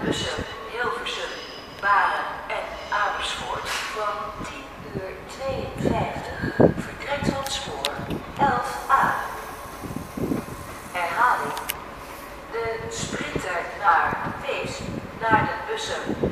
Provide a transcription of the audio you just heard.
bussen Hilversum, Baren en Amersfoort van 10:52 vertrekt van spoor 11A. Herhaling. De sprinter naar Wees naar de bussen